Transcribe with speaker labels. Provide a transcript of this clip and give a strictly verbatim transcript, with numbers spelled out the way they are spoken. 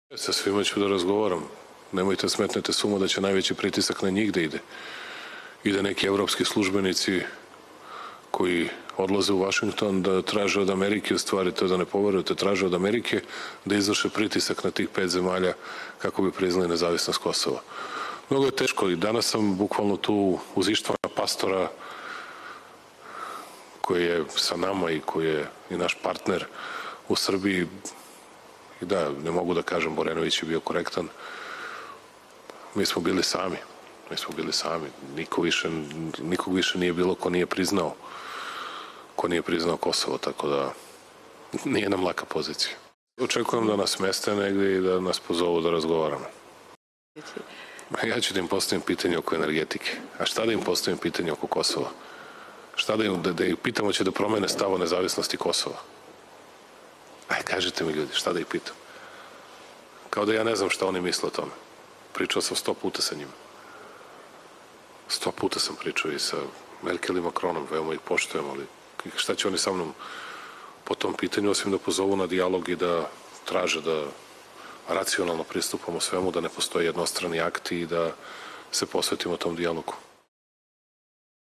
Speaker 1: Sa svima ću da razgovaram. Nemojte smetnete sumu da će najveći pritisak na njih da ide. I da neki evropski službenici koji odlaze u Vašington da traže od Amerike, u stvari to da ne poverujete, traže od Amerike da izvrše pritisak na tih pet zemalja kako bi priznali nezavisnost Kosova. Mnogo je teško i danas sam bukvalno tu uz Ištvana Pastora koji je sa nama i koji je i naš partner u Srbiji. I da, ne mogu da kažem, Borenović je bio korektan. Mi smo bili sami. Mi smo bili sami. Niko više, nikog više nije bilo ko nije priznao ko nije priznao Kosovo, tako da nije nam laka pozicija. Očekujem da nas meste negde i da nas pozovu da razgovaramo. Ja ću da im postavim pitanje oko energetike. A šta da im postavim pitanje oko Kosova? Šta da im, da, da ih pitamo će da promene stav o nezavisnosti Kosova? Aj, kažite mi ljudi, šta da ih pitam? Kao da ja ne znam šta oni misle o tome. Pričao sam sto puta sa njima. Sto puta sam pričao i sa Merkel i Macronom, veoma ih poštujem, ali šta će oni sa mnom po tom pitanju, osim da pozovu na dijalog i da traže da racionalno pristupamo svemu, da ne postoje jednostrani akti i da se posvetimo tom dijalogu.